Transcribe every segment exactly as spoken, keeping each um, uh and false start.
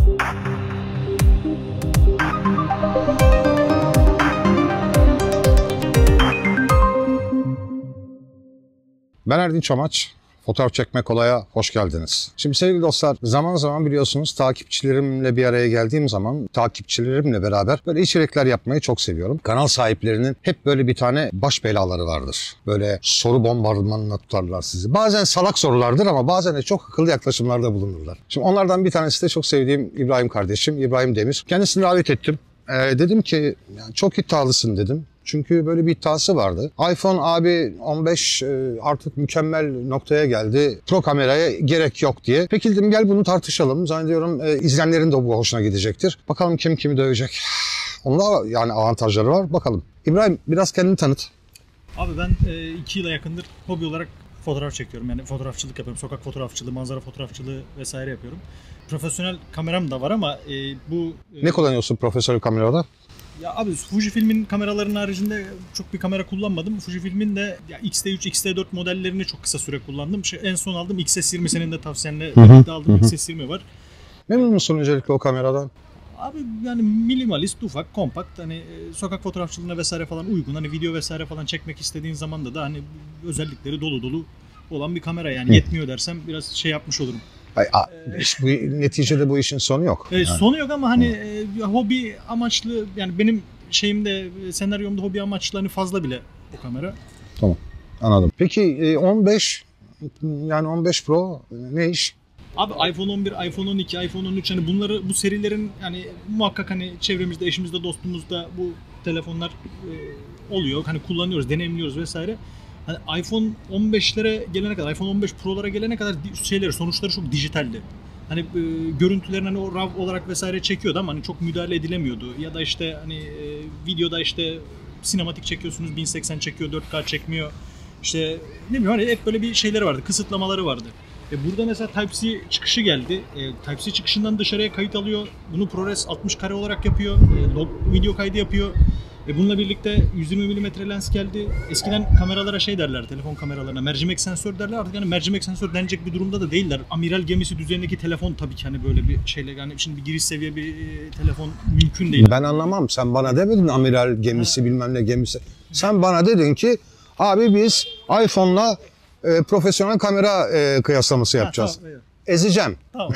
Ben Erdinç Amaç, Fotoğraf Çekme Kolay'a hoş geldiniz. Şimdi sevgili dostlar, zaman zaman biliyorsunuz takipçilerimle bir araya geldiğim zaman takipçilerimle beraber böyle içerikler yapmayı çok seviyorum. Kanal sahiplerinin hep böyle bir tane baş belaları vardır. Böyle soru bombardımanına tutarlar sizi. Bazen salak sorulardır ama bazen de çok akıllı yaklaşımlarda bulunurlar. Şimdi onlardan bir tanesi de çok sevdiğim İbrahim kardeşim, İbrahim Demir. Kendisini davet ettim. Ee, dedim ki yani çok iddialısın dedim. Çünkü böyle bir iddiası vardı. iPhone abi on beş artık mükemmel noktaya geldi. Pro kameraya gerek yok diye. Peki dedim gel bunu tartışalım. Zannediyorum e, izleyenlerin de bu hoşuna gidecektir. Bakalım kim kimi dövecek. Onda yani avantajları var. Bakalım. İbrahim biraz kendini tanıt. Abi ben e, iki yıla yakındır hobi olarak fotoğraf çekiyorum. Yani fotoğrafçılık yapıyorum. Sokak fotoğrafçılığı, manzara fotoğrafçılığı vesaire yapıyorum. Profesyonel kameram da var ama e, bu... E, ne kullanıyorsun profesyonel kamerada? Ya abi Fujifilm'in kameralarının haricinde çok bir kamera kullanmadım. Fujifilm'in de ya X T üç, X T dört modellerini çok kısa süre kullandım. Şey, en son aldım X S yirmi, senin de tavsiyenle birlikte aldığım X S yirmi var. Memnun musun öncelikle o kameradan? Abi yani minimalist, ufak, kompakt, hani sokak fotoğrafçılığına vesaire falan uygun. Hani video vesaire falan çekmek istediğin zaman da da hani özellikleri dolu dolu olan bir kamera yani. Hı. Yetmiyor dersem biraz şey yapmış olurum. Ay, a, ee, bu, neticede bu işin sonu yok. E, yani. Sonu yok ama hani e, hobi amaçlı, yani benim şeyimde, senaryomda hobi amaçlı hani fazla bile o kamera. Tamam, anladım. Peki on beş, yani on beş Pro ne iş? Abi iPhone on bir, iPhone on iki, iPhone on üç, hani bunları, bu serilerin yani muhakkak hani çevremizde, eşimizde, dostumuzda bu telefonlar e, oluyor. Hani kullanıyoruz, deneyimliyoruz vesaire. Hani iPhone on beşlere gelene kadar, iPhone on beş Pro'lara gelene kadar şeyleri, sonuçları çok dijitaldi. Hani e, görüntülerini hani o RAW olarak vesaire çekiyordu ama hani çok müdahale edilemiyordu. Ya da işte hani e, videoda işte sinematik çekiyorsunuz, bin seksen çekiyor, dört K çekmiyor. İşte ne bileyim hani hep böyle bir şeyleri vardı, kısıtlamaları vardı. E burada mesela Type-C çıkışı geldi. E, Type-C çıkışından dışarıya kayıt alıyor. Bunu ProRes altmış kare olarak yapıyor. E, log video kaydı yapıyor. Ve bununla birlikte yüz yirmi milimetre lens geldi. Eskiden kameralara şey derler, telefon kameralarına mercimek sensör derler. Artık yani mercimek sensör denecek bir durumda da değiller. Amiral gemisi düzeyindeki telefon tabii ki hani böyle bir şeyle, yani şimdi bir giriş seviye bir e, telefon mümkün değil. Ben anlamam. Sen bana demedin amiral gemisi ha. bilmem ne gemisi. Sen bana dedin ki abi biz iPhone'la e, profesyonel kamera e, kıyaslaması yapacağız. Ha, tamam, evet. Ezeceğim. Tamam.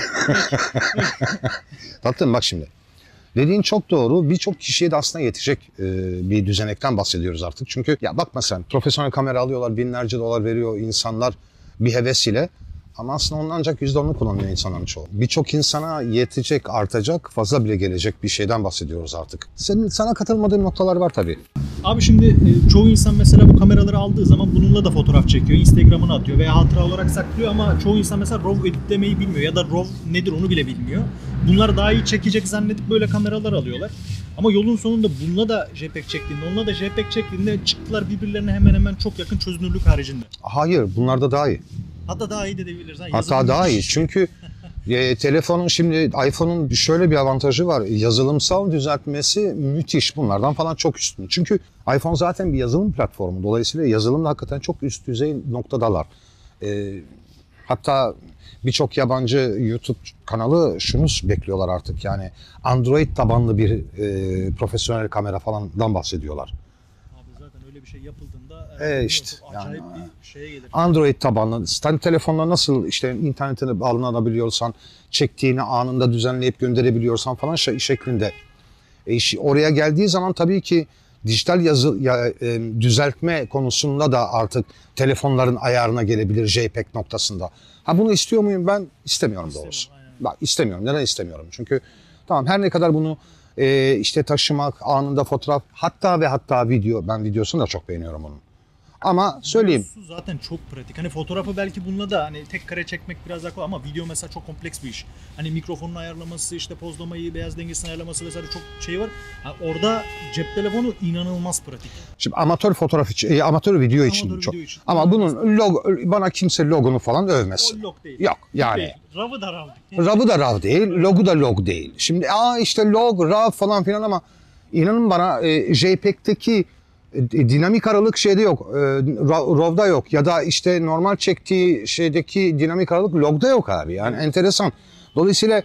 Tatlım bak şimdi. Dediğin çok doğru. Birçok kişiye de aslında yetecek e, bir düzenekten bahsediyoruz artık. Çünkü ya bakma sen, profesyonel kamera alıyorlar, binlerce dolar veriyor insanlar bir heves ile. Ama aslında onun ancak yüzde onunu kullanıyor insanların çoğu. Birçok insana yetecek, artacak, fazla bile gelecek bir şeyden bahsediyoruz artık. Senin, sana katılmadığın noktalar var tabii. Abi şimdi e, çoğu insan mesela bu kameraları aldığı zaman bununla da fotoğraf çekiyor, Instagram'ına atıyor veya hatıra olarak saklıyor ama çoğu insan mesela RAW editlemeyi bilmiyor ya da RAW nedir onu bile bilmiyor. Bunlar daha iyi çekecek zannedip böyle kameralar alıyorlar. Ama yolun sonunda bununla da JPEG çektiğinde, onunla da JPEG çektiğinde çıktılar birbirlerine hemen hemen çok yakın çözünürlük haricinde. Hayır, bunlar da daha iyi. Hatta daha iyi de diyebiliriz. Ha, Hatta daha iyi çünkü e, telefonun şimdi iPhone'un şöyle bir avantajı var. Yazılımsal düzeltmesi müthiş, bunlardan falan çok üstün. Çünkü iPhone zaten bir yazılım platformu. Dolayısıyla yazılımda hakikaten çok üst düzey noktadalar. E, hatta birçok yabancı YouTube kanalı şunu bekliyorlar artık, yani Android tabanlı bir e, profesyonel kamera falandan bahsediyorlar. Abi zaten öyle bir şey yapıldığında e, işte acayip yani, bir şeye gelir. Android tabanlı, hani telefonla nasıl işte internetine bağlanabiliyorsan, çektiğini anında düzenleyip gönderebiliyorsan falan şey, şeklinde. E, oraya geldiği zaman tabii ki dijital yazı ya, e, düzeltme konusunda da artık telefonların ayarına gelebilir JPEG noktasında. Ha bunu istiyor muyum ben? İstemiyorum doğrusu. Bak istemiyorum. Neden istemiyorum? Çünkü tamam her ne kadar bunu e, işte taşımak, anında fotoğraf, hatta ve hatta video, ben videosunu da çok beğeniyorum onun. Ama söyleyeyim. Videosu zaten çok pratik. Hani fotoğrafı belki bununla da hani tek kare çekmek biraz daha kolay ama video mesela çok kompleks bir iş. Hani mikrofonun ayarlaması, işte pozlamayı, beyaz dengesini ayarlaması vesaire çok şey var. Yani orada cep telefonu inanılmaz pratik. Şimdi amatör fotoğraf için, e, amatör video için amatör çok. Video için. Ama İnanılmaz bunun logo, bana kimse logonu falan övmesin. O log değil. Yok yani. RAW'ı da RAW değil. RAW'ı da RAW değil, logu da log değil. Şimdi aa işte log, RAW falan filan ama inanın bana e, JPEG'teki dinamik aralık şeyde yok, e, RAW'da yok ya da işte normal çektiği şeydeki dinamik aralık log'da yok abi, yani enteresan. Dolayısıyla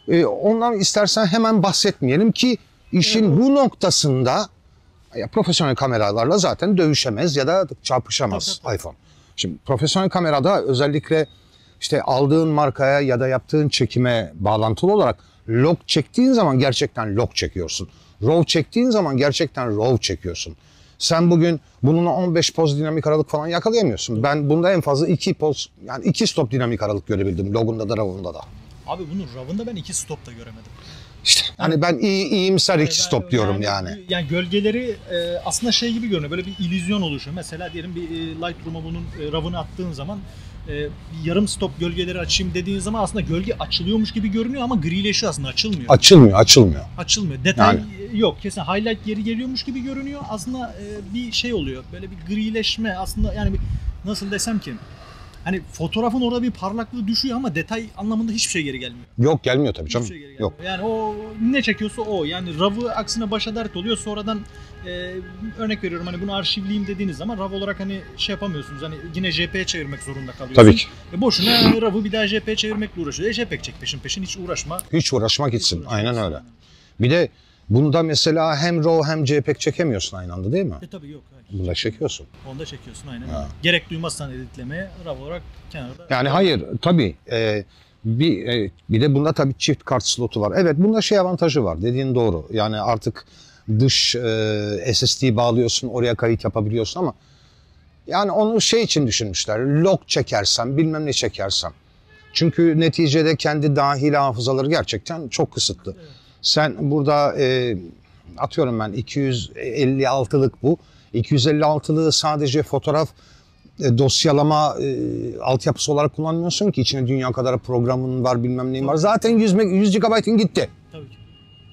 E, ondan istersen hemen bahsetmeyelim ki işin Evet. bu noktasında ya, profesyonel kameralarla zaten dövüşemez ya da çarpışamaz Tabii, tabii. iPhone. Şimdi profesyonel kamerada özellikle işte aldığın markaya ya da yaptığın çekime bağlantılı olarak log çektiğin zaman gerçekten log çekiyorsun. RAW çektiğin zaman gerçekten RAW çekiyorsun. Sen bugün bununla on beş poz dinamik aralık falan yakalayamıyorsun. Ben bunda en fazla iki poz, yani iki stop dinamik aralık görebildim. Log'unda da RAW'unda da. Abi bunun RAW'ında ben iki stop da göremedim. İşte hani ben iyi, iyimser iki Yani stop ben- diyorum yani. Yani gölgeleri e, aslında şey gibi görünüyor. Böyle bir illüzyon oluşuyor. Mesela diyelim bir e, Lightroom'a bunun e, RAW'ını attığın zaman e, bir yarım stop gölgeleri açayım dediğin zaman aslında gölge açılıyormuş gibi görünüyor ama grileşiyor aslında, açılmıyor. Açılmıyor, açılmıyor. Açılmıyor. Detay Yani. yok. Kesin highlight yeri geliyormuş gibi görünüyor. Aslında e, bir şey oluyor. Böyle bir grileşme aslında, yani bir, nasıl desem ki, hani fotoğrafın orada bir parlaklığı düşüyor ama detay anlamında hiçbir şey geri gelmiyor. Yok, gelmiyor tabii canım. Hiçbir şey geri gelmiyor. Yok. Yani o ne çekiyorsa o. Yani RAW'ı aksine başa dert oluyor. Sonradan e, örnek veriyorum, hani bunu arşivleyeyim dediğiniz zaman RAW olarak hani şey yapamıyorsunuz. Hani yine J P G'ye çevirmek zorunda kalıyorsunuz. Tabii ki. E boşuna RAW'ı bir daha J P G'ye çevirmekle uğraşıyor. E J P G çek peşin peşin, hiç uğraşma. Hiç uğraşmak gitsin. Hiç uğraşma Aynen gitsin. öyle. Bir de bunda mesela hem RAW hem J P G çekemiyorsun aynı anda değil mi? E tabii yok. Hayır. Bunda çekiyorsun. Onda çekiyorsun aynen. Ha. öyle. Gerek duymazsan editlemeye RAW olarak kenarda. Yani hayır tabii e, bir e, bir de bunda tabii çift kart slotu var. Evet, bunda şey avantajı var, dediğin doğru. Yani artık dış e, S S D bağlıyorsun, oraya kayıt yapabiliyorsun ama yani onu şey için düşünmüşler. Log çekersem, bilmem ne çekersem. Çünkü neticede kendi dahil hafızaları gerçekten çok kısıtlı. Evet. Sen burada e, atıyorum ben iki yüz elli altılık bu. iki yüz elli altılığı sadece fotoğraf e, dosyalama e, altyapısı olarak kullanmıyorsun ki, içine dünya kadar programın var, bilmem neyin var. Zaten yüz, yüz gigabaytın gitti. Tabii ki.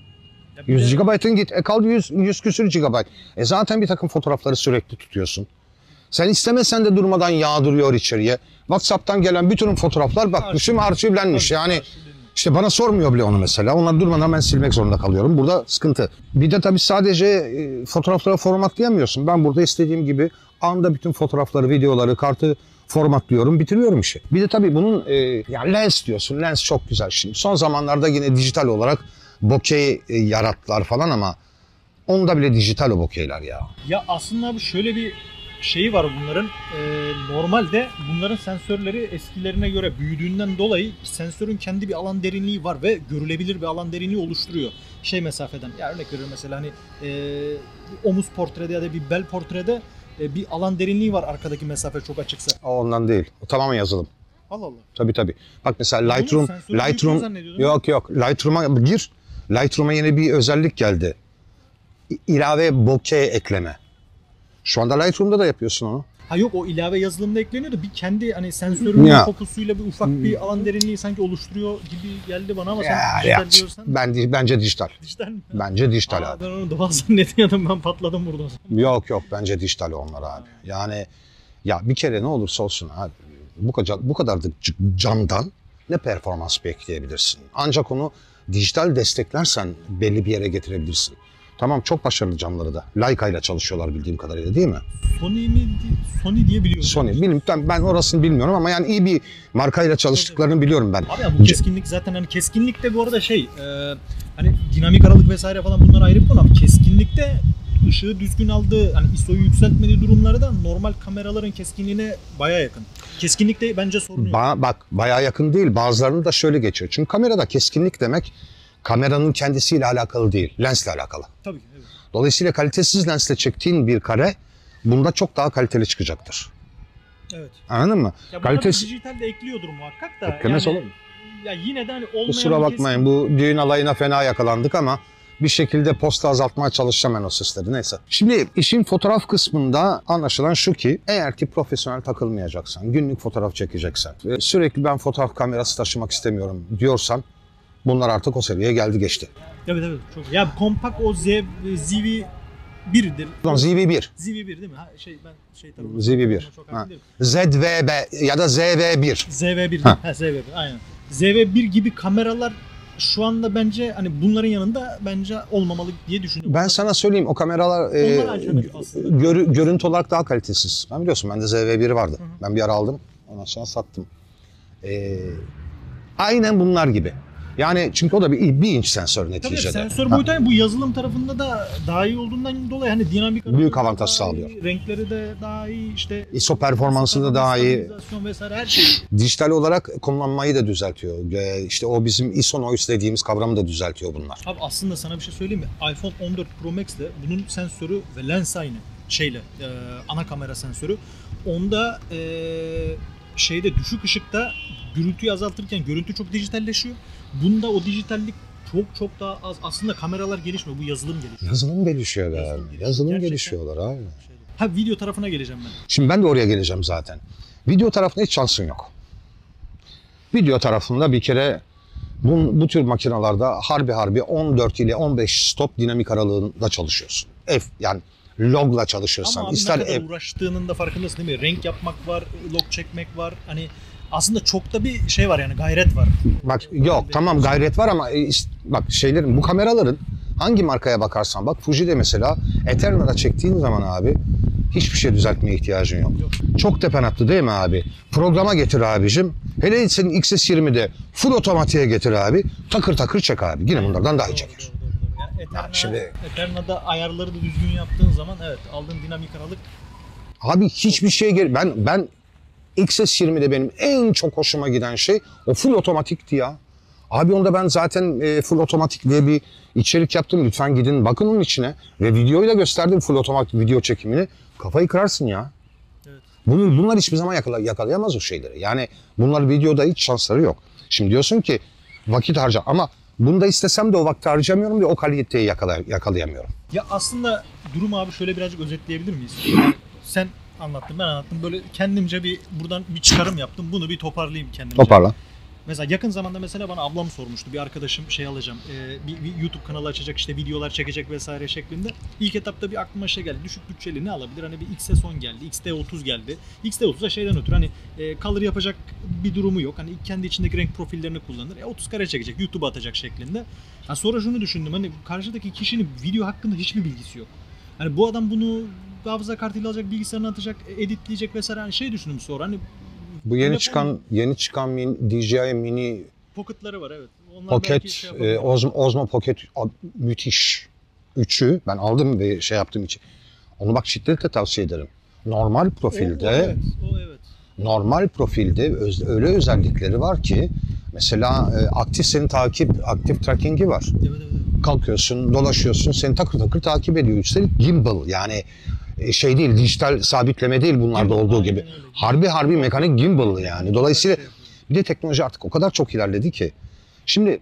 Ya bir yüz de- gigabaytın git. E kaldı yüz, yüz küsür gigabayt. E zaten bir takım fotoğrafları sürekli tutuyorsun. Sen istemesen de durmadan yağdırıyor içeriye. WhatsApp'tan gelen bütün fotoğraflar bakmışım arşivlenmiş. Tabii, Yani arşivleniyor. işte bana sormuyor bile onu mesela. Onlar durmadan ben silmek zorunda kalıyorum. Burada sıkıntı. Bir de tabii sadece e, fotoğrafları formatlayamıyorsun. Ben burada istediğim gibi anda bütün fotoğrafları, videoları, kartı formatlıyorum, bitiriyorum işi. Bir de tabii bunun e, ya lens diyorsun. Lens çok güzel şimdi. Son zamanlarda yine dijital olarak bokeh e, yarattılar falan ama onda bile dijital o bokehler ya. Ya aslında abi şöyle bir şeyi var bunların. Ee, normalde bunların sensörleri eskilerine göre büyüdüğünden dolayı sensörün kendi bir alan derinliği var ve görülebilir bir alan derinliği oluşturuyor. Şey mesafeden. Ya örnek veriyorum mesela hani e, omuz portrede ya da bir bel portrede e, bir alan derinliği var arkadaki mesafe çok açıksa. O ondan değil. O tamamen yazılım. Allah Allah. Tabii tabii. Bak mesela Bunun Lightroom, sensörü büyük Lightroom zannediyordum. yok yok. Lightroom'a gir. Lightroom'a yeni bir özellik geldi. İ- İlave bokeh ekleme. Şu anda Lightroom'da da yapıyorsun onu. Ha yok, o ilave yazılımda ekleniyor da bir kendi hani sensörün Ya. fokusuyla bir ufak bir alan derinliği sanki oluşturuyor gibi geldi bana ama Ya, sen ya. dijital diyorsan Ben di- bence dijital. dijital mi? Bence dijital Aa, abi. ben onu doğal zannediyordum, ben patladım burada o zaman. Yok yok, bence dijital onlar abi. Yani ya bir kere ne olursa olsun abi, bu kadar bu kadar da c- camdan ne performans bekleyebilirsin? Ancak onu dijital desteklersen belli bir yere getirebilirsin. Tamam, çok başarılı camları da. Leica ile çalışıyorlar bildiğim kadarıyla, değil mi? Sony mi? Sony diye biliyorum. Sony. Bilmiyorum, ben, ben orasını bilmiyorum ama yani iyi bir markayla çalıştıklarını biliyorum ben. Abi ya bu keskinlik zaten hani keskinlikte bu arada şey e, hani dinamik aralık vesaire falan bunlar ayrı bir konu ama keskinlikte ışığı düzgün aldığı, hani I S O'yu yükseltmediği durumları da normal kameraların keskinliğine baya yakın. Keskinlikte bence sorun yok. Ba- bak bayağı yakın değil. Bazılarını da şöyle geçiyor. Çünkü kamerada keskinlik demek kameranın kendisiyle alakalı değil. Lensle alakalı. Tabii ki. Evet. Dolayısıyla kalitesiz lensle çektiğin bir kare bunda çok daha kaliteli çıkacaktır. Evet. Anladın mı? Ya bu Kalitesi... dijital de ekliyordur muhakkak da. Eklemez yani, olur mu? Ya yine de hani olmayan Kusura bir bakmayın, bu düğün alayına fena yakalandık ama bir şekilde posta azaltmaya çalışacağım ben o sesleri. Neyse. Şimdi işin fotoğraf kısmında anlaşılan şu ki, eğer ki profesyonel takılmayacaksan, günlük fotoğraf çekeceksen, ve sürekli ben fotoğraf kamerası taşımak istemiyorum diyorsan, bunlar artık o seviyeye geldi geçti. Evet evet çok. Ya kompakt o Z, Z V birdir. Ulan Z V bir. Z V bir değil mi? Ha, şey ben şey tarafından. Z V bir. Çok Ha. hakim değilim. Z V B ya da Z V bir. Z V bir. Ha. Ha, Z V bir aynen. Z V bir gibi kameralar şu anda bence hani bunların yanında bence olmamalı diye düşünüyorum. Ben sana söyleyeyim, o kameralar e, Onlar alternatif aslında. görü- görüntü olarak daha kalitesiz. Ben biliyorsun, bende Z V biri vardı. Hı hı. Ben bir ara aldım, ondan sonra sattım. E, aynen bunlar gibi. Yani çünkü o da bir, bir inç sensör Tabii neticede. sensör Ha. boyutu bu yazılım tarafında da daha iyi olduğundan dolayı hani dinamik Büyük aralığı avantaj daha sağlıyor. iyi, renkleri de daha iyi, işte I S O performansı da daha iyi. stabilizasyon vesaire her şey. Dijital olarak konumlanmayı da düzeltiyor. Ee, işte o bizim I S O noise dediğimiz kavramı da düzeltiyor bunlar. Abi aslında sana bir şey söyleyeyim mi? iPhone on dört Pro Max ile bunun sensörü ve lens aynı şeyle e, ana kamera sensörü. Onda e, şeyde düşük ışıkta gürültüyü azaltırken görüntü çok dijitalleşiyor. Bunda o dijitallik çok çok daha az. Aslında kameralar gelişmiyor. Bu yazılım gelişiyor. Yazılım gelişiyor be. Yazılım Yazılım, gelişiyor. Gerçekten. gelişiyorlar abi. Ha video tarafına geleceğim ben. Şimdi ben de oraya geleceğim zaten. Video tarafında hiç şansın yok. Video tarafında bir kere bu, bu tür makinalarda harbi harbi on dört ile on beş stop dinamik aralığında çalışıyorsun. F yani logla çalışırsan. Ama abi ister ne kadar F, uğraştığının da farkındasın değil mi? Renk yapmak var, log çekmek var. Hani aslında çok da bir şey var yani gayret var. bak yok tamam gayret var ama e, ist- bak şeylerin bu kameraların hangi markaya bakarsan bak Fuji'de mesela Eterna'da çektiğin zaman abi hiçbir şey düzeltmeye ihtiyacın yok. Yok. Çok tepen attı değil mi abi? Programa getir abicim. Hele senin X S yirmide full otomatiğe getir abi. Takır takır çek abi. Yine bunlardan daha iyi çeker. Doğru, doğru, doğru. Yani Eterna, şimdi- Eterna'da ayarları da düzgün yaptığın zaman evet aldığın dinamik aralık Abi hiçbir şey gel ben ben X S yirmide benim en çok hoşuma giden şey o full otomatikti ya. Abi onda ben zaten e, full otomatik diye bir içerik yaptım. Lütfen gidin bakın onun içine ve videoyla gösterdim full otomatik video çekimini. Kafayı kırarsın ya. evet. Bunu, bunlar hiçbir zaman yakala, yakalayamaz o şeyleri. Yani bunlar videoda hiç şansları yok. Şimdi diyorsun ki vakit harca ama bunda istesem de o vakti harcamıyorum ve o kaliteyi yakala, yakalayamıyorum. Ya aslında durum abi şöyle birazcık özetleyebilir miyiz? Yani sen anlattın ben anlattım böyle kendimce bir buradan bir çıkarım yaptım bunu bir toparlayayım kendimce. Toparla. Mesela yakın zamanda mesela bana ablam sormuştu. Bir arkadaşım şey alacağım. E, bir, bir YouTube kanalı açacak işte videolar çekecek vesaire şeklinde. İlk etapta bir aklıma şey geldi. Düşük bütçeli ne alabilir? Hani bir X S on geldi. X T otuz geldi. X T otuz'a şeyden ötürü hani e, color yapacak bir durumu yok. Hani kendi içindeki renk profillerini kullanır. E, otuz kare çekecek. YouTube'a atacak şeklinde. Ha, sonra şunu düşündüm. Hani karşıdaki kişinin video hakkında hiçbir bilgisi yok. Hani bu adam bunu hafıza kartıyla alacak, bilgisayarına atacak, editleyecek vesaire. Hani şey düşündüm sonra. Hani Bu yeni telefon- çıkan yeni çıkan mini, D J I Mini Pocket'ları var evet. Onlar belki Pocket, şey e, yapabilir. Osmo, Osmo Pocket a- müthiş. Üçü ben aldım ve şey yaptığım için. Onu bak şiddetle tavsiye ederim. Normal profilde, O, o evet, o evet. normal profilde öz- öyle özellikleri var ki mesela e, aktif seni takip, aktif tracking'i var. Evet, evet, evet. Kalkıyorsun, dolaşıyorsun, seni takır takır takip ediyor. Üstelik gimbal yani e, şey değil, dijital sabitleme değil bunlarda Gimbal, olduğu aynen gibi. öyle. Harbi harbi mekanik gimbal yani. Dolayısıyla bir de teknoloji artık o kadar çok ilerledi ki. Şimdi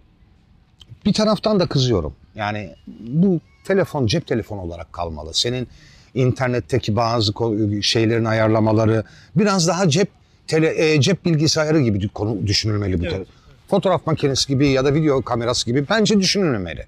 bir taraftan da kızıyorum. Yani bu telefon cep telefonu olarak kalmalı. Senin internetteki bazı ko- şeylerin ayarlamaları biraz daha cep tele, e, cep bilgisayarı gibi konu düşünülmeli bu Evet, telefon. Fotoğraf makinesi gibi ya da video kamerası gibi bence düşünülmeli.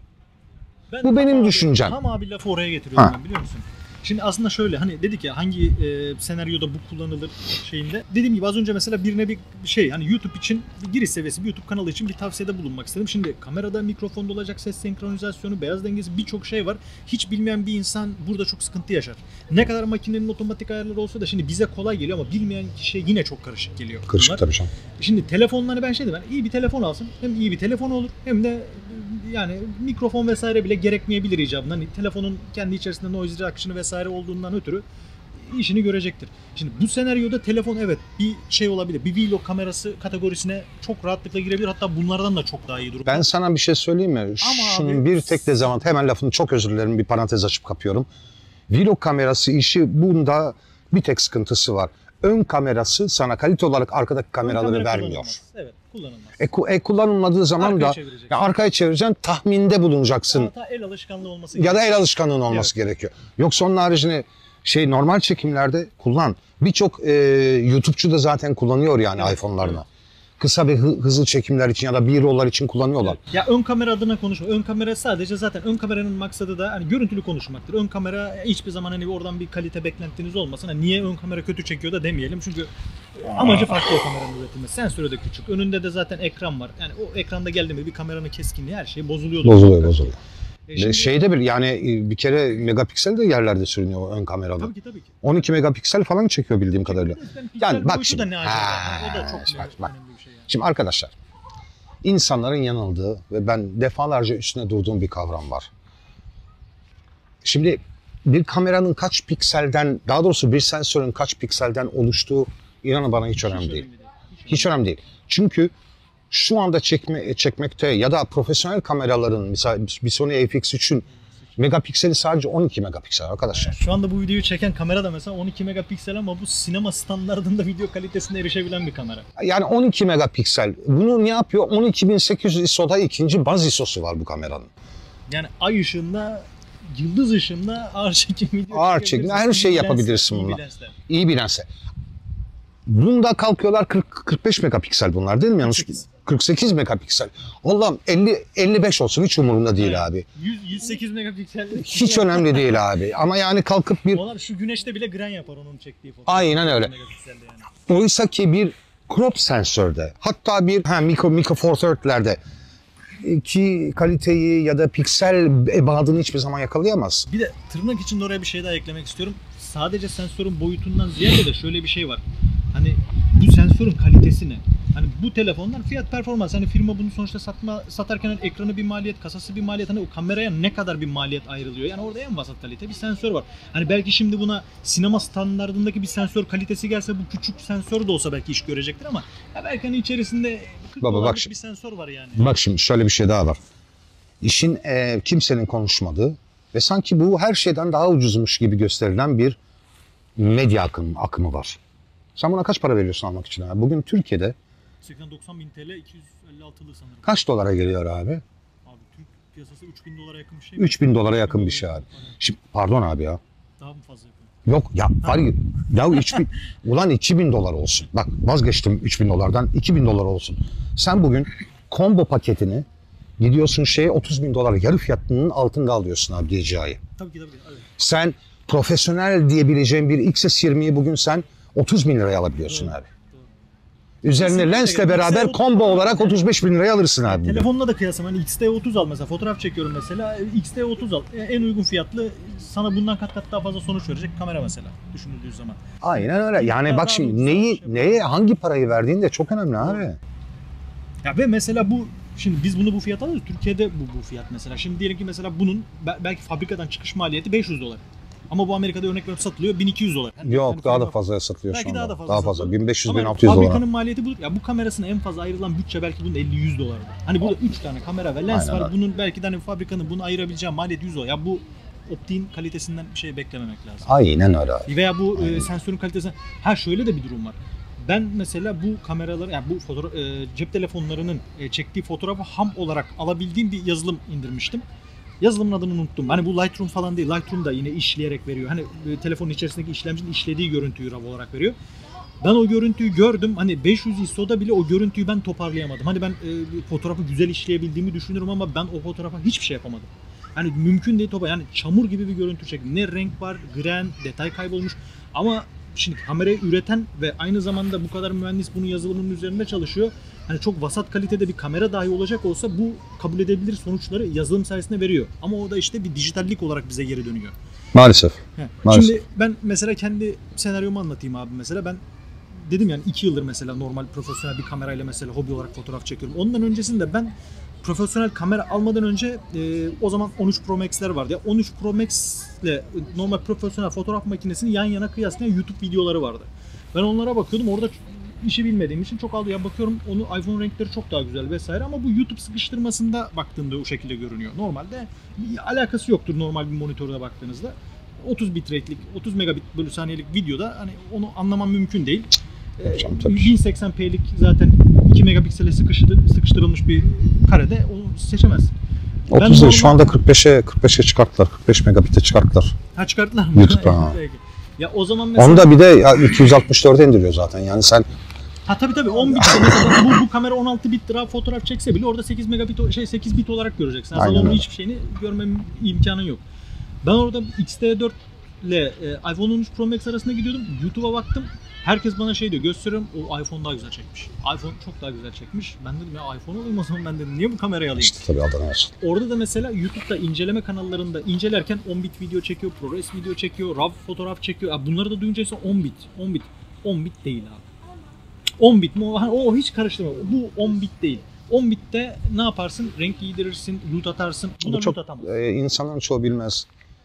Ben Bu tam benim abi- düşüncem. Tam abi lafı oraya getiriyorum Ha. ben biliyor musun? Şimdi aslında şöyle hani dedik ya hangi e, senaryoda bu kullanılır şeyinde. Dediğim gibi az önce mesela birine bir şey hani YouTube için bir giriş seviyesi bir YouTube kanalı için bir tavsiyede bulunmak istedim. Şimdi kamerada mikrofonda olacak ses senkronizasyonu, beyaz dengesi birçok şey var. Hiç bilmeyen bir insan burada çok sıkıntı yaşar. Ne kadar makinenin otomatik ayarları olsa da şimdi bize kolay geliyor ama bilmeyen kişiye yine çok karışık geliyor. Karışık bunlar. tabii canım. Şimdi telefonları ben şey dedim, ben iyi bir telefon alsın. Hem iyi bir telefon olur hem de yani mikrofon vesaire bile gerekmeyebilir icabında. Hani telefonun kendi içerisinde noise reduction'ı vesaire olduğundan ötürü işini görecektir. Şimdi bu senaryoda telefon evet bir şey olabilir. Bir vlog kamerası kategorisine çok rahatlıkla girebilir. Hatta bunlardan da çok daha iyi durumda. Ben sana bir şey söyleyeyim mi? Şunun abi- bir tek dezavantajı, hemen lafını çok özür dilerim bir parantez açıp kapıyorum. Vlog kamerası işi bunda bir tek sıkıntısı var. Ön kamerası sana kalite olarak arkadaki Ön kameraları kamera vermiyor. kullanılmaz. Evet kullanılmaz. E, ku- e, kullanılmadığı zaman Arkaya da çevireceksin. ya arkaya çevireceksin, tahminde bulunacaksın. Hatta el alışkanlığı olması Ya da el alışkanlığın olması gerekiyor. Yoksa onun haricinde şey normal çekimlerde kullan. Birçok e, YouTube'cu da zaten kullanıyor yani Evet, iPhone'larını. evet. Kısa ve hı- hızlı çekimler için ya da B-roll'lar için kullanıyorlar. Ya ön kamera adına konuşma. Ön kamera sadece zaten ön kameranın maksadı da hani görüntülü konuşmaktır. Ön kamera hiçbir zaman hani oradan bir kalite beklentiniz olmasın. Hani niye ön kamera kötü çekiyor da demeyelim. Çünkü amacı farklı o kameranın üretilmesi. Sensörü de küçük. Önünde de zaten ekran var. Yani o ekranda geldi mi bir kameranın keskinliği her şey bozuluyor. Bozuluyor, bozuluyor. E Ve şimdi- şeyde bir yani e, bir kere megapiksel de yerlerde sürünüyor o ön kamerada. Tabii ki tabii ki. on iki megapiksel falan çekiyor bildiğim kadarıyla. Yani, Yani bak boyutu şimdi. da ne acaba? Ha, O da çok bak, önemli bak. bir şey yani. Şimdi arkadaşlar insanların yanıldığı ve ben defalarca üstüne durduğum bir kavram var. Şimdi bir kameranın kaç pikselden, daha doğrusu bir sensörün kaç pikselden oluştuğu inanın bana hiç önemli değil. Hiç önemli değil. Çünkü şu anda çekme, çekmekte ya da profesyonel kameraların mesela bir Sony F X üçün megapikseli sadece on iki megapiksel arkadaşlar. Şu anda bu videoyu çeken kamera da mesela on iki megapiksel ama bu sinema standartında video kalitesine erişebilen bir kamera. Yani on iki megapiksel. Bunu ne yapıyor? on iki bin sekiz yüz I S O'da ikinci baz I S O'su var bu kameranın. Yani ay ışığında, yıldız ışığında ağır çekim video Ağır çekim, her şeyi yapabilirsin bununla. İyi bir lensle. Bunda kalkıyorlar kırk kırk beş megapiksel bunlar değil mi? Yanlış kırk sekiz. kırk sekiz megapiksel. Allah'ım elli elli beş olsun hiç umurumda değil Evet. abi. yüz yüz sekiz megapiksel. Hiç önemli değil abi. Ama yani kalkıp bir Onlar şu güneşte bile gren yapar onun çektiği fotoğraf. aynen öyle. Megapikselde yani. Oysa ki bir crop sensörde hatta bir ha, Micro, Micro Four Third'lerde ki kaliteyi ya da piksel ebadını hiçbir zaman yakalayamaz. Bir de tırnak içinde oraya bir şey daha eklemek istiyorum. Sadece sensörün boyutundan ziyade de şöyle bir şey var. Hani bu sensörün kalitesi ne? Hani bu telefonlar fiyat performans. Hani firma bunu sonuçta satma satarken hani ekranı bir maliyet, kasası bir maliyet. Hani o kameraya ne kadar bir maliyet ayrılıyor? Yani orada en vasat kalite bir sensör var. Hani belki şimdi buna sinema standardındaki bir sensör kalitesi gelse bu küçük sensör de olsa belki iş görecektir ama ya belki hani içerisinde kırk Baba bak dolarlık şimdi. bir sensör var yani. Bak şimdi şöyle bir şey daha var. İşin e, kimsenin konuşmadığı ve sanki bu her şeyden daha ucuzmuş gibi gösterilen bir medya akımı, akımı var. Sen buna kaç para veriyorsun almak için abi? Bugün Türkiye'de seksen doksan bin TL iki yüz elli altılı sanırım. kaç dolara geliyor abi? Abi Türk piyasası üç bin dolara yakın bir şey. üç bin dolara yakın bir şey abi. Şimdi pardon abi ya. Daha mı fazla yapıyor? Yok ya hayır. Ya üç bin ulan iki bin dolar olsun. Bak vazgeçtim üç bin dolardan iki bin dolar olsun. Sen bugün combo paketini gidiyorsun şeye otuz bin dolar yarı fiyatının altında alıyorsun abi D J I'yi. Tabii ki tabii ki. Evet. Sen profesyonel diyebileceğin bir X S yirmiyi bugün sen otuz bin liraya alabiliyorsun Doğru, abi. doğru. Üzerine Kesinlikle. lensle beraber X T combo olarak otuz beş bin liraya alırsın abi. bugün. Telefonla da kıyaslam hani X T otuz al mesela fotoğraf çekiyorum mesela X T otuz al en uygun fiyatlı sana bundan kat kat daha fazla sonuç verecek kamera mesela düşünüldüğü zaman. Aynen öyle. Yani Daha- bak daha şimdi ucuz, neyi şey neye hangi parayı verdiğin de çok önemli abi. Ya ve mesela bu şimdi biz bunu bu fiyata alıyoruz Türkiye'de bu bu fiyat mesela. Şimdi diyelim ki mesela bunun be- belki fabrikadan çıkış maliyeti beş yüz dolar. Ama bu Amerika'da örnek veriyorum satılıyor bin iki yüz dolar. Yani Yok yani daha da firma- fazla satılıyor şu Belki anda. daha da fazla. Daha fazla. satılıyor. bin beş yüz Ama bin altı yüz dolar. fabrikanın maliyeti budur. Ya bu kamerasına en fazla ayrılan bütçe belki bunun elli yüz dolardır. Hani burada üç tane kamera ve lens Aynen var. öyle. Bunun belki de hani fabrikanın bunu ayırabileceği maliyet yüz dolar. Ya bu optiğin kalitesinden bir şey beklememek lazım. Aynen öyle abi. Veya bu e, sensörün kalitesinden ha şöyle de bir durum var. Ben mesela bu kameraları yani bu fotoğraf e, cep telefonlarının e, çektiği fotoğrafı ham olarak alabildiğim bir yazılım indirmiştim. Yazılımın adını unuttum. Hani bu Lightroom falan değil. Lightroom da yine işleyerek veriyor. Hani e, telefonun içerisindeki işlemcinin işlediği görüntüyü RAW olarak veriyor. Ben o görüntüyü gördüm. Hani beş yüz I S O'da bile o görüntüyü ben toparlayamadım. Hani ben e, fotoğrafı güzel işleyebildiğimi düşünürüm ama ben o fotoğrafa hiçbir şey yapamadım. Yani mümkün değil topa. Yani çamur gibi bir görüntü çektim. Ne renk var, gren, detay kaybolmuş. Ama şimdi kamerayı üreten ve aynı zamanda bu kadar mühendis bunun yazılımının üzerinde çalışıyor. Hani çok vasat kalitede bir kamera dahi olacak olsa bu kabul edebilir sonuçları yazılım sayesinde veriyor. Ama o da işte bir dijitallik olarak bize geri dönüyor. Maalesef. He. Maalesef. Şimdi ben mesela kendi senaryomu anlatayım abi mesela. Ben dedim yani iki yıldır mesela normal profesyonel bir kamerayla mesela hobi olarak fotoğraf çekiyorum. Ondan öncesinde ben profesyonel kamera almadan önce e, o zaman on üç Pro Max'ler vardı. Ya on üç Pro Max ile normal profesyonel fotoğraf makinesini yan yana kıyaslayan YouTube videoları vardı. Ben onlara bakıyordum. Orada işi bilmediğim için çok aldı. Ya bakıyorum onu iPhone renkleri çok daha güzel vesaire ama bu YouTube sıkıştırmasında baktığımda o şekilde görünüyor. Normalde alakası yoktur normal bir monitörde baktığınızda. otuz bitrate'lik, otuz megabit bölü saniyelik videoda hani onu anlamam mümkün değil. Yapacağım tabii. bin seksen p'lik zaten iki megapiksele sıkıştı, sıkıştırılmış bir karede onu seçemez. otuz normal- şu anda kırk beşe kırk beşe çıkarttılar. kırk beş megabit'e çıkarttılar. Ha çıkarttılar mı? YouTube'da, ha. Peki. Ya o zaman mesela... Onu da bir de ya iki yüz altmış dörde indiriyor zaten. Yani sen Ha tabii tabii on bit mesela bu, bu kamera on altı bit lira fotoğraf çekse bile orada sekiz megabit o- şey sekiz bit olarak göreceksin. Aslında Aynen onun öyle. hiçbir şeyini görmem imkanın yok. Ben orada X T dört ile e, iPhone on üç Pro Max arasında gidiyordum. YouTube'a baktım. Herkes bana şey diyor, gösteriyorum o iPhone daha güzel çekmiş. iPhone çok daha güzel çekmiş. Ben dedim ya iPhone alayım o zaman ben dedim. Niye bu kamerayı alayım? işte tabii Adana olsun. Orada da mesela YouTube'da inceleme kanallarında incelerken on bit video çekiyor, ProRes video çekiyor, RAW fotoğraf çekiyor. Ya bunları da duyunca ise on bit, on bit, on bit değil abi. on bit mi? O, o hiç karıştırma. Bu on bit değil. on bitte ne yaparsın? Renk giydirirsin, loot atarsın. Buna Bu loot çok atamaz. e, insanların çoğu bilmez.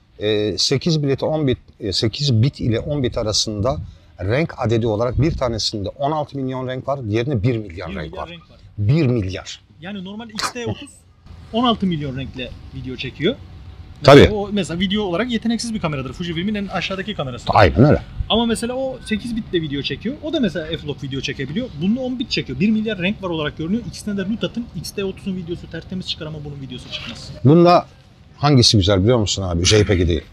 E, sekiz bit on bit e, sekiz bit ile on bit arasında renk adedi olarak bir tanesinde on altı milyon renk var, diğerinde bir milyar bir renk milyar var. renk var. bir milyar. Yani normal X T otuz on altı milyon renkle video çekiyor. Tabii. Mesela o mesela video olarak yeteneksiz bir kameradır. Fujifilm'in en aşağıdaki kamerası. Aynen öyle. Ama mesela o sekiz bitle video çekiyor. O da mesela F-Log video çekebiliyor. Bunu on bit çekiyor. bir milyar renk var olarak görünüyor. İkisine de loot atın. X T otuzun videosu tertemiz çıkar ama bunun videosu çıkmaz. Bunda hangisi güzel biliyor musun abi? JPEG değil.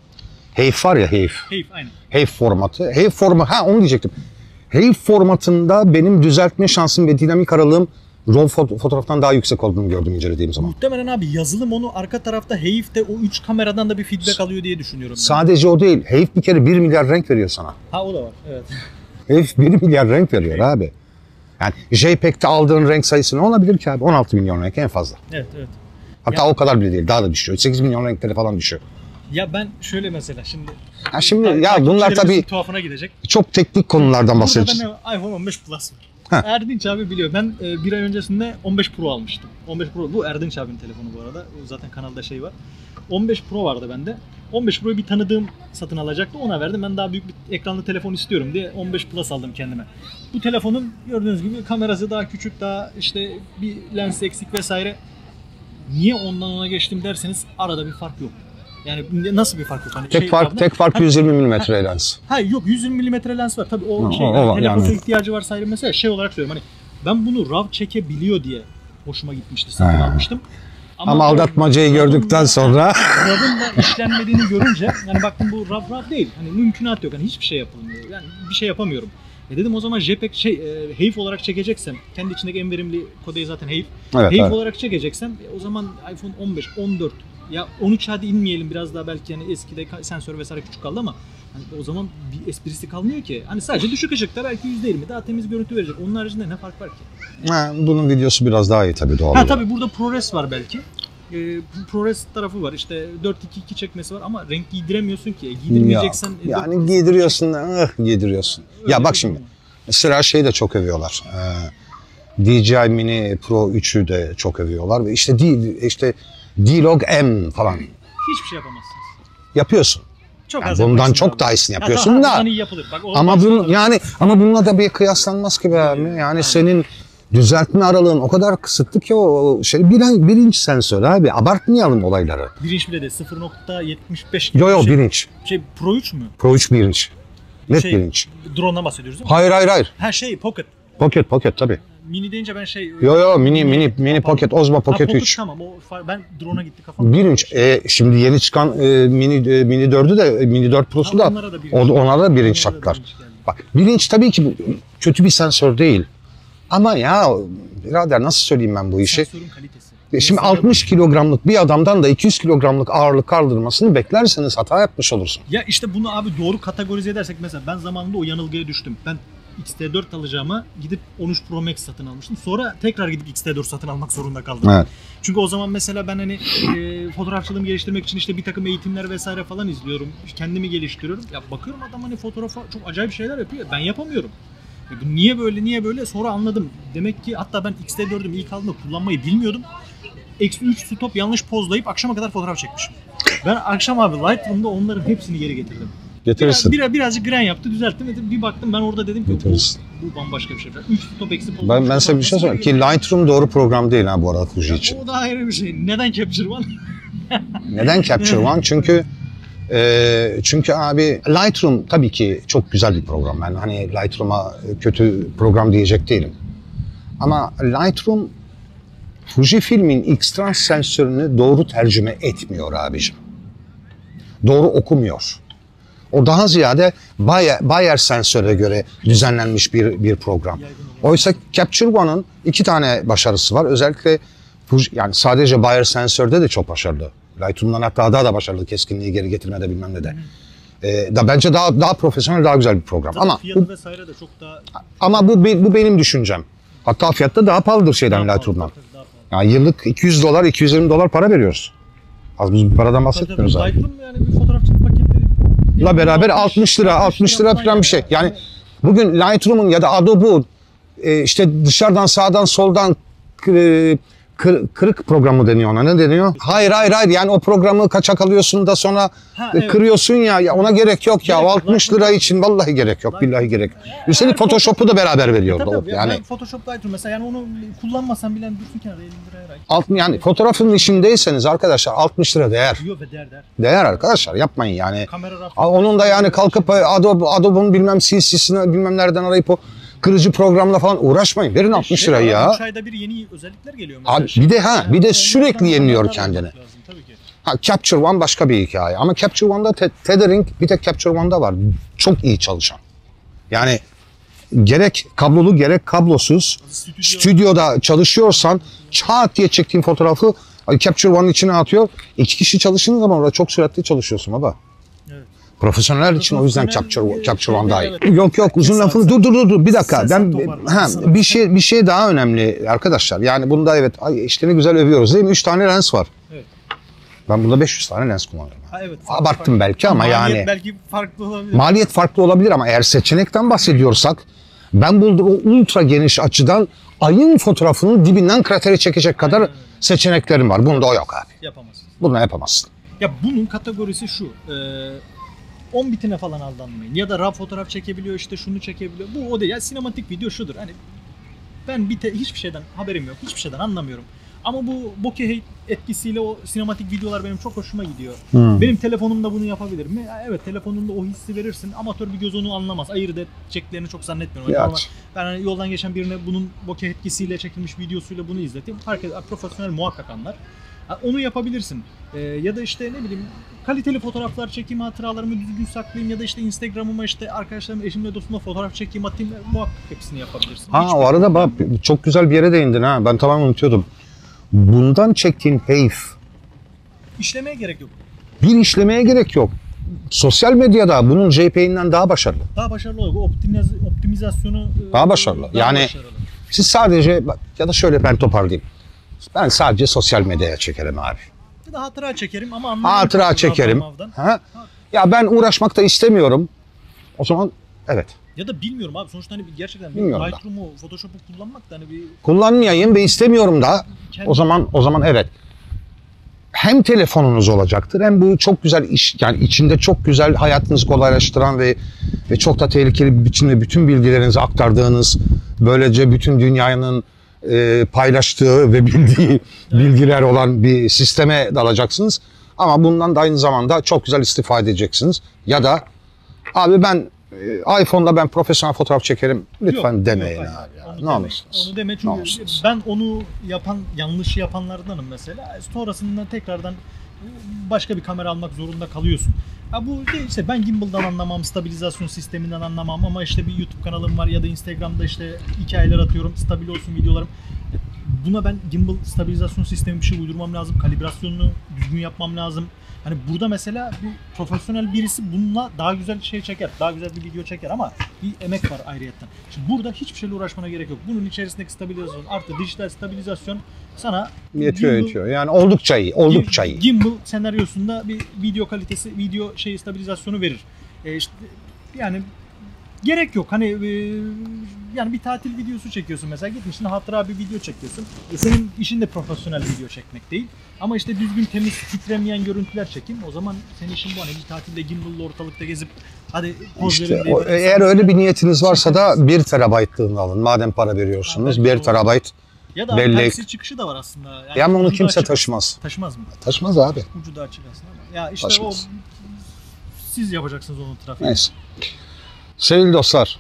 HEIF var ya HEIF. HEIF aynen. HEIF formatı. HEIF formatı, ha onu diyecektim. HEIF formatında benim düzeltme şansım ve dinamik aralığım RAW fot- fotoğraftan daha yüksek olduğunu gördüm incelediğim zaman. Muhtemelen abi yazılım onu arka tarafta HEIF'te o üç kameradan da bir feedback alıyor diye düşünüyorum. Ben. Sadece o değil. HEIF bir kere bir milyar renk veriyor sana. Ha o da var. Evet. HEIF bir milyar renk veriyor abi. Yani JPEG'te aldığın renk sayısı ne olabilir ki abi? on altı milyon renk en fazla. Evet evet. Hatta Ya- o kadar bile değil. Daha da düşüyor. sekiz milyon renklere falan düşüyor. Ya ben şöyle mesela şimdi Ha şimdi Ta- ya bunlar takipçilerimizin tabii tuhafına gidecek. çok teknik konulardan bahsediyoruz. Burada da ne var? iPhone on beş Plus var. Heh. Erdinç abi biliyor. Ben e, bir ay öncesinde on beş Pro almıştım. on beş Pro. Bu Erdinç abinin telefonu bu arada. O zaten kanalda şey var. on beş Pro vardı bende. on beş Pro'yu bir tanıdığım satın alacaktı. Ona verdim. Ben daha büyük bir ekranlı telefon istiyorum diye on beş Plus aldım kendime. Bu telefonun gördüğünüz gibi kamerası daha küçük, daha işte bir lens eksik vesaire. Niye ondan ona geçtim derseniz arada bir fark yok. Yani nasıl bir fark yok? Hani Tek şey fark babında- tek fark yüz yirmi milimetre lens. Hayır yok yüz yirmi milimetre lens var. Tabii o Ha, şey o yani var, telefona yani. ihtiyacı varsa ayrı mesela şey olarak söylüyorum. Hani ben bunu RAW çekebiliyor diye hoşuma gitmişti. Satın Ha. almıştım. Ama aldatmacayı gördükten sonra RAW'ın da işlenmediğini görünce yani baktım bu RAW RAW değil. Hani mümkünat yok. Hani hiçbir şey yapılmıyor. Yani bir şey yapamıyorum. E dedim o zaman JPEG şey e, HEIF olarak çekeceksem kendi içindeki en verimli kodeyi zaten HEIF. evet, HEIF evet. olarak çekeceksem e, o zaman iPhone on beş, on dört ya on üç hadi inmeyelim biraz daha belki yani eskide ka- sensör vesaire küçük kaldı ama hani o zaman bir esprisi kalmıyor ki. Hani sadece düşük ışıkta belki yüzde yirmi daha temiz görüntü verecek. Onun haricinde ne fark var ki? Ha, bunun videosu biraz daha iyi tabii doğal Ha olarak. tabii burada ProRes var belki. Ee, ProRes tarafı var. İşte dört iki iki çekmesi var ama renk giydiremiyorsun ki. Giydirmeyeceksen Ya, yani giydiriyorsun da ıh, giydiriyorsun. Ya bak şimdi mesela şeyi de çok övüyorlar. Ee, D J I Mini Pro üçü de çok övüyorlar ve işte D, işte D-Log M falan hiçbir şey yapamazsınız. yapıyorsun. Çok Yani az bundan yaparsın çok abi. daha iyisini Ha, yapıyorsun tamam, da. bundan iyi yapılır. Bak, o Ama başka bunun tabii. yani ama bununla da bir kıyaslanmaz ki be abi. Yani senin düzeltme aralığın o kadar kısıtlı ki o şey bir, bir inç sensör abi. Abartmayalım olayları. Bir inç bile de sıfır nokta yetmiş beş gibi Yo yo bir şey. bir inç. Şey Pro üç mü? Pro üç bir inç. Net Şey, bir inç. Drone'dan bahsediyoruz değil mi? Hayır hayır hayır. Ha şey Pocket. Pocket pocket tabii. Mini deyince ben şey... Yo yo mini mini mini Pardon. pocket Osmo Ha, Pocket üç. Tamam o far- ben drone'a gitti kafam. Bir inç. E, şimdi yeni çıkan e, mini e, mini dördü de e, mini dört Pro'su Ha, da onlara da bir o, inç. onlara da bir Onlara inç da taktılar. bir inç geldi. Bak bir inç tabii ki bu kötü bir sensör değil. Ama ya birader nasıl söyleyeyim ben bu işi? Sensörün kalitesi. E, Şimdi Mesela- altmış kilogramlık bir adamdan da iki yüz kilogramlık ağırlık kaldırmasını beklerseniz hata yapmış olursun. Ya işte bunu abi doğru kategorize edersek mesela ben zamanında o yanılgıya düştüm. Ben X T dört alacağıma gidip on üç Pro Max satın almıştım. Sonra tekrar gidip X T dört satın almak zorunda kaldım. Evet. Çünkü o zaman mesela ben hani e, fotoğrafçılığımı geliştirmek için işte bir takım eğitimler vesaire falan izliyorum. Kendimi geliştiriyorum. Ya bakıyorum adam hani fotoğrafa çok acayip şeyler yapıyor. Ben yapamıyorum. E bu niye böyle niye böyle sonra anladım. Demek ki hatta ben X T dördümü ilk aldığımda kullanmayı bilmiyordum. Eksi üç stop yanlış pozlayıp akşama kadar fotoğraf çekmişim. Ben akşam abi Lightroom'da onların hepsini geri getirdim. Getirirsin. Biraz, biraz, birazcık gren yaptı düzelttim. Bir baktım ben orada dedim ki bu, Getirirsin. bu bambaşka bir şey. üç stop eksi poz. Ben, ben size bir şey söyleyeyim ki Lightroom doğru program değil ha bu arada Fuji için. O da ayrı bir şey. Neden Capture One? Neden Capture One? Çünkü e, çünkü abi Lightroom tabii ki çok güzel bir program. Ben hani Lightroom'a kötü program diyecek değilim. Ama Lightroom Fujifilm'in X-Trans sensörünü doğru tercüme etmiyor abicim. Doğru okumuyor. O daha ziyade Bayer, Bayer sensöre göre düzenlenmiş bir bir program. Oysa Capture One'ın iki tane başarısı var. Özellikle Fuji, yani sadece Bayer sensörde de çok başarılı. Lightroom'dan hatta daha da başarılı keskinliği geri getirmede bilmem ne de. Ee, da bence daha daha profesyonel, daha güzel bir program. Zaten Ama fiyatı bu, vesaire de çok daha ama bu bu benim düşüncem. Hatta fiyatta daha pahalıdır şeyden daha Lightroom'dan. pahalı, daha pahalı. Yani yıllık iki yüz dolar, iki yüz yirmi dolar para veriyoruz. Az biz bir paradan Tabii bahsetmiyoruz tabii. abi. Lightroom yani bir fotoğrafçılık paketi La beraber altmış lira, altmış lira falan bir şey. Yani bugün Lightroom'un ya da Adobe'un e, işte dışarıdan sağdan soldan kı- kır- kırık programı deniyor ona. Ne deniyor? Hayır hayır hayır. Yani o programı kaçak alıyorsun da sonra Ha, e, evet. kırıyorsun ya. Ya ona gerek yok ya. Gerek O yok. altmış lira için vallahi gerek yok. Billahi gerek yok. Üstelik Photoshop'u da beraber veriyordu. Tabii tabii. Yani Ben Photoshop'ta açıyorum mesela, yani onu kullanmasam bile dursun kenarda elli liraya herhalde. alt, yani fotoğrafın işindeyseniz arkadaşlar altmış lira değer. Yok be, der der. Değer arkadaşlar, yapmayın yani. Kamera rafı. Aa, onun da yani kalkıp Adobe, Adobe'un bilmem C C'sini bilmem nereden arayıp o kırıcı programla falan uğraşmayın. Verin altmış lirayı ya. üç ayda bir yeni özellikler geliyor mesela. Abi bir de ha bir de sürekli yeniliyor kendini. Lazım, tabii ki. Ha, Capture One başka bir hikaye ama Capture One'da te- tethering bir tek Capture One'da var. Çok iyi çalışan. Yani gerek kablolu gerek kablosuz Stüdyo. stüdyoda çalışıyorsan çat diye çektiğin fotoğrafı Capture One'ın içine atıyor. İki kişi çalıştığın zaman orada çok süratli çalışıyorsun baba. Evet. Profesyoneller için o yüzden Profesyonel, Capture Capture e, One daha iyi. evet. Yok yok uzun Sen- lafını dur dur dur dur bir dakika. Sen- sen Ben toparla. ha Sana- bir şey bir şey daha önemli arkadaşlar. Yani bunda evet ay işte ne güzel övüyoruz değil mi? üç tane lens var. Evet. Ben bunda beş yüz tane lens kullanıyorum. Ha, evet. Abarttım belki ama Maliyet yani belki farklı olabilir. maliyet farklı olabilir ama eğer seçenekten bahsediyorsak ben buldum o ultra geniş açıdan ayın fotoğrafının dibinden krateri çekecek kadar Aynen öyle. seçeneklerim var. Bunda o yok abi. Yapamazsın. Bunu yapamazsın. Ya bunun kategorisi şu. E, on bitine falan aldanmayın. Ya da RAW fotoğraf çekebiliyor, işte şunu çekebiliyor. Bu o değil. Ya sinematik video şudur. Hani ben bite hiçbir şeyden haberim yok. Hiçbir şeyden anlamıyorum. Ama bu bokeh etkisiyle o sinematik videolar benim çok hoşuma gidiyor. Hmm. Benim telefonumda bunu yapabilir mi? Ya evet, telefonunda o hissi verirsin. Amatör bir göz onu anlamaz. Ayırt edeceklerini çok zannetmiyorum. Ya. Ama ben hani yoldan geçen birine bunun bokeh etkisiyle çekilmiş videosuyla bunu izleteyim. Herkes profesyonel muhakkak anlar. Ha, onu yapabilirsin. Ee, ya da işte ne bileyim kaliteli fotoğraflar çekeyim, hatıralarımı düzgün saklayayım ya da işte Instagram'ıma işte arkadaşlarım, eşimle dostumla fotoğraf çekeyim, atayım, muhakkak hepsini yapabilirsin. Ha Hiçbir- o arada bak çok güzel bir yere değindin ha. Ben tamamen unutuyordum. Bundan çektiğin heyf İşlemeye gerek yok. bir işlemeye gerek yok. Sosyal medyada bunun J P G'inden daha başarılı. Daha başarılı olur. Optimiz- optimizasyonu e, Daha başarılı. daha Yani- başarılı. Siz sadece bak, ya da şöyle ben toparlayayım. Ben sadece sosyal medyaya çekerim abi. Bir de hatıra çekerim ama anlamam. Hatıra çekerim. Ha? Ya ben uğraşmak da istemiyorum. O zaman evet. Ya da bilmiyorum abi, sonuçta hani bir- gerçekten bir Bilmiyorum da. Lightroom'u, Photoshop'u kullanmak da hani bir Kullanmayayım ve istemiyorum da. kendi O zaman o zaman evet. Hem telefonunuz olacaktır hem bu çok güzel iş, yani içinde çok güzel hayatınızı kolaylaştıran ve ve çok da tehlikeli bir biçimde bütün bilgilerinizi aktardığınız, böylece bütün dünyanın e, paylaştığı ve bildiği bilgiler olan bir sisteme dalacaksınız. Ama bundan da aynı zamanda çok güzel istifade edeceksiniz. Ya da abi ben e, iPhone'la ben profesyonel fotoğraf çekerim lütfen Yok, demeyin yok, abi. hayır, Ya. onu Ne deme. olursunuz. Onu deme Ne çünkü olursunuz. ben onu yapan, yanlışı yapanlardanım mesela. Sonrasında tekrardan başka bir kamera almak zorunda kalıyorsun. Ha bu değil, işte ben gimbal'dan anlamam, stabilizasyon sisteminden anlamam ama işte bir YouTube kanalım var ya da Instagram'da işte hikayeler atıyorum, stabil olsun videolarım. Buna ben gimbal stabilizasyon sistemi bir şey uydurmam lazım, kalibrasyonunu düzgün yapmam lazım. Hani burada mesela bir profesyonel birisi bununla daha güzel şey çeker, daha güzel bir video çeker ama bir emek var ayrıyetten. Şimdi burada hiçbir şeyle uğraşmana gerek yok. Bunun içerisindeki stabilizasyon artı dijital stabilizasyon sana Yetiyor gimbal- yetiyor. Yani oldukça iyi, oldukça iyi. Gimbal senaryosunda bir video kalitesi, video şey stabilizasyonu verir. E işte yani gerek yok. Hani e, yani bir tatil videosu çekiyorsun mesela, gitmişsin hatıra bir video çekiyorsun. E senin işin de profesyonel video çekmek değil. Ama işte düzgün, temiz, titremeyen görüntüler çekeyim. O zaman senin işin bu, hani bir tatilde gimballa ortalıkta gezip hadi poz İşte verin diye o- böyle eğer öyle bir niyetiniz varsa da bir terabaytlığını alın. Madem para veriyorsunuz Ha, belki bir o- terabayt. ya da bellek. taksi çıkışı da var aslında. Yani Ya ama onu ucu da kimse açık. taşımaz. Taşımaz mı? Taşımaz abi. Ucu da açık aslında ama. Ya işte Taşımaz. o siz yapacaksınız onun trafiği. Neyse. Sevgili dostlar.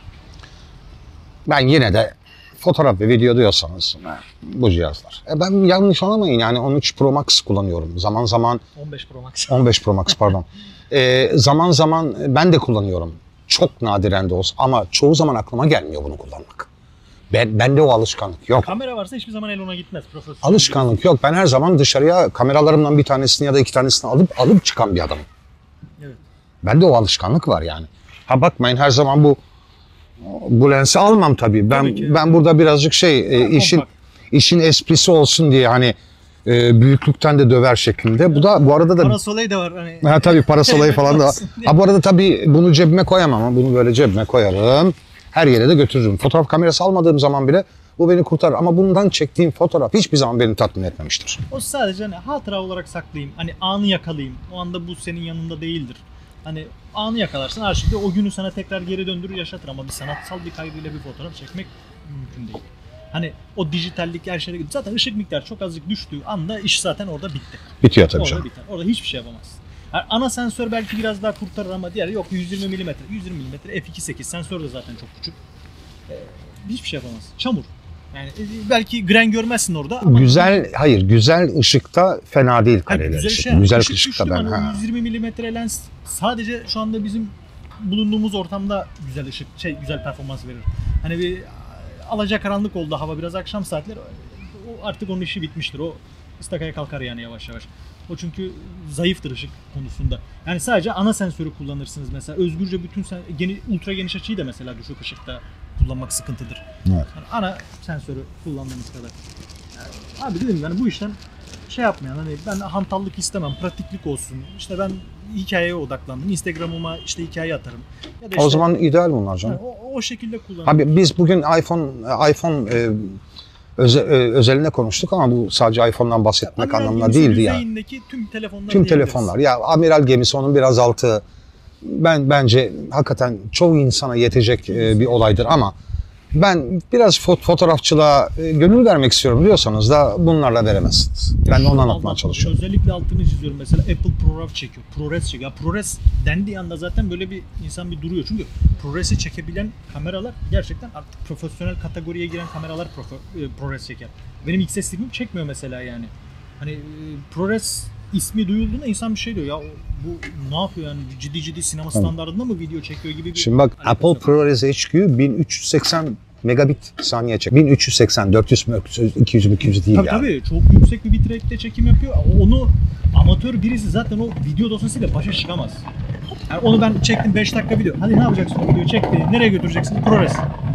Ben yine de fotoğraf ve video diyorsanız bu cihazlar. E ben yanlış anlamayın, yani on üç Pro Max kullanıyorum. Zaman zaman on beş Pro Max. on beş Pro Max pardon. E, zaman zaman ben de kullanıyorum. Çok nadiren de olsa ama çoğu zaman aklıma gelmiyor bunu kullanmak. Ben, bende o alışkanlık yok. Kamera varsa hiçbir zaman el ona gitmez. Profesyonel. Alışkanlık yok. Ben her zaman dışarıya kameralarımdan bir tanesini ya da iki tanesini alıp alıp çıkan bir adamım. Evet. Bende o alışkanlık var yani. Ha bakmayın, her zaman bu bu lensi almam tabii. Ben Tabii ki. ben burada birazcık şey e, Daha işin kompakt. işin esprisi olsun diye hani e, büyüklükten de döver şeklinde. Bu da bu arada da Parasoley de var hani. ha tabii parasolayı falan da. Olsun diye. Ha bu arada tabii bunu cebime koyamam ama bunu böyle cebime koyarım. Her yere de götürürüm. Fotoğraf kamerası almadığım zaman bile Bu beni kurtarır ama bundan çektiğim fotoğraf hiçbir zaman beni tatmin etmemiştir. O sadece hani hatıra olarak saklayayım. Hani anı yakalayayım. O anda bu senin yanında değildir. Hani anı yakalarsın arşivde o günü sana tekrar geri döndürür yaşatır ama bir sanatsal bir kaygıyla bir fotoğraf çekmek mümkün değil. Hani o dijitallik her şeyde zaten ışık miktarı çok azıcık düştüğü anda iş zaten orada bitti. Bitiyor tabii Orada canım. biter. Orada hiçbir şey yapamazsın. Yani ana sensör belki biraz daha kurtarır ama diğer yok yüz yirmi milimetre. yüz yirmi milimetre f iki nokta sekiz sensör de zaten çok küçük. Ee, hiçbir şey yapamazsın. Çamur. Yani e, belki gren görmezsin orada ama Güzel, hayır güzel ışıkta fena değil Hayır, kareler. güzel, Işte. şey, güzel ışık ışıkta düştü ben. hani o Ha. yüz yirmi milimetre lens sadece şu anda bizim bulunduğumuz ortamda güzel ışık, şey güzel performans verir. Hani bir alacakaranlık oldu hava biraz akşam saatleri o artık onun işi bitmiştir. O ıstakaya kalkar yani yavaş yavaş. O çünkü zayıftır ışık konusunda. Yani sadece ana sensörü kullanırsınız mesela. Özgürce bütün sen, geni, ultra geniş açıyı da mesela düşük ışıkta kullanmak sıkıntıdır. Evet. Yani ana sensörü kullandığınız kadar. Yani, abi dedim yani bu işten şey yapmayan hani ben hantallık istemem, pratiklik olsun. İşte ben hikayeye odaklandım. Instagram'ıma işte hikaye atarım. Ya da O işte, zaman ideal bunlar canım. yani o, o şekilde kullanırım. Abi biz bugün iPhone iPhone e, öze, e, özelinde konuştuk ama bu sadece iPhone'dan bahsetmek Amiral anlamına gemisi değildi ya. yüzeyindeki tüm telefonlar Tüm diyebiliriz. telefonlar. Ya amiral gemisi onun biraz altı. Ben bence hakikaten çoğu insana yetecek e, bir olaydır ama ben biraz fot fotoğrafçılığa e, gönül vermek istiyorum diyorsanız da bunlarla veremezsiniz. Ben de Şu onu anlatmaya aldatmadım. çalışıyorum. Özellikle altını çiziyorum. Mesela Apple ProRAW çekiyor. ProRes çekiyor. Ya ProRes dendiği anda zaten böyle bir insan bir duruyor. Çünkü ProRes'i çekebilen kameralar gerçekten artık profesyonel kategoriye giren kameralar profe- e, ProRes çeker. Benim X S D'm çekmiyor mesela yani. Hani e, ProRes ismi duyulduğunda insan bir şey diyor ya o- bu ne yapıyor yani ciddi ciddi sinema standartında mı video çekiyor gibi bir Şimdi bak alakası Apple yok. ProRes H Q bin üç yüz seksen megabit saniye çek. bin üç yüz seksen, dört yüz, iki yüz, iki yüz değil Tabii yani. tabii çok yüksek bir bitrate'de çekim yapıyor. Onu amatör birisi zaten o video dosyasıyla başa çıkamaz. Yani onu ben çektim beş dakika video. Hadi ne yapacaksın o videoyu çekti. Nereye götüreceksin? ProRes.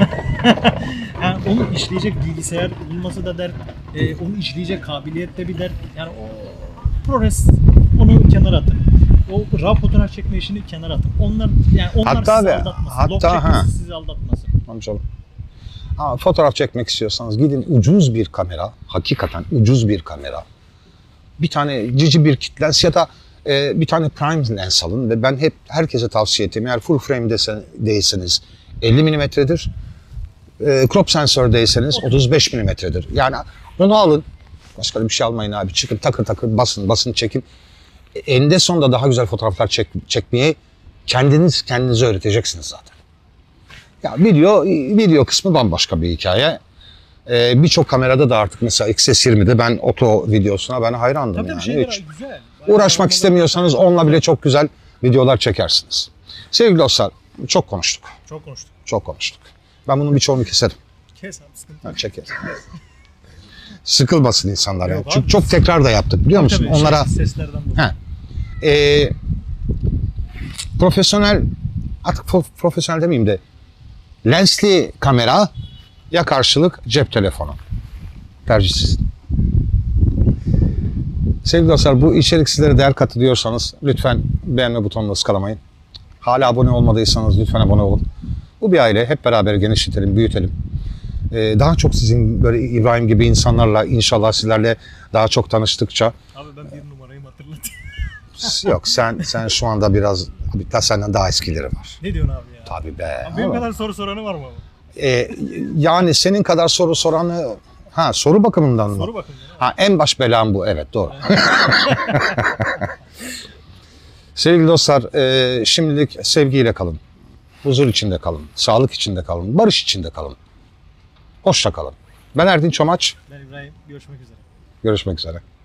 Yani onu işleyecek bilgisayar bulması da dert. E, onu işleyecek kabiliyette bir dert. Yani o ProRes onu kenara atın. O RAW fotoğraf çekme işini kenara atın. Onlar yani onlar Hatta sizi ve- aldatmasın. hatta Log ha. çekmesi sizi aldatmasın. Amcaoğlu. Ha, fotoğraf çekmek istiyorsanız gidin ucuz bir kamera, hakikaten ucuz bir kamera. Bir tane cici bir kit lens ya da e, bir tane prime lens alın ve ben hep herkese tavsiye ettiğim eğer full frame desen, değilseniz elli milimetredir. E, crop sensördeyseniz otuz beş milimetredir. Yani onu alın. Başka bir şey almayın abi. Çıkın takır takır basın, basın çekin. E, eninde sonunda daha güzel fotoğraflar çek, çekmeyi kendiniz kendinize öğreteceksiniz zaten. Ya video video kısmı bambaşka bir hikaye. Ee, Birçok kamerada da artık mesela X S yirmide ben oto videosuna ben hayrandım Tabii yani. bir şeyler Hiç güzel. uğraşmak istemiyorsanız onunla bile çok güzel videolar çekersiniz. Sevgili dostlar çok konuştuk. Çok konuştuk. Çok konuştuk. Ben bunun birçoğunu keserim. Kes abi sıkıntı. Ben çekerim. Sıkılmasın insanlar. Yok Yani. abi. Çünkü çok tekrar da yaptık biliyor musun? Tabii, Onlara şey, seslerden dolayı. Ha. Ee, profesyonel artık pro- profesyonel demeyeyim de lensli kamera ya karşılık cep telefonu. Tercih sizin. Sevgili dostlar bu içerik sizlere değer katılıyorsanız lütfen beğenme butonunu ıskalamayın. Hala abone olmadıysanız lütfen abone olun. Bu bir aile hep beraber genişletelim, büyütelim. Ee, daha çok sizin böyle İbrahim gibi insanlarla inşallah sizlerle daha çok tanıştıkça Abi ben bir numarayı hatırlatayım. yok sen sen şu anda biraz hatta senden daha eskileri var. Ne diyorsun abi ya? Tabii be. Abi benim Ama, kadar soru soranı var mı abi? e, yani senin kadar soru soranı ha soru bakımından mı? Soru bakın. ya. Ha en baş belam bu evet doğru. Sevgili dostlar e, şimdilik sevgiyle kalın. Huzur içinde kalın. Sağlık içinde kalın. Barış içinde kalın. Hoşça kalın. Ben Erdinç Çomaç. Ben İbrahim. Görüşmek üzere. Görüşmek üzere.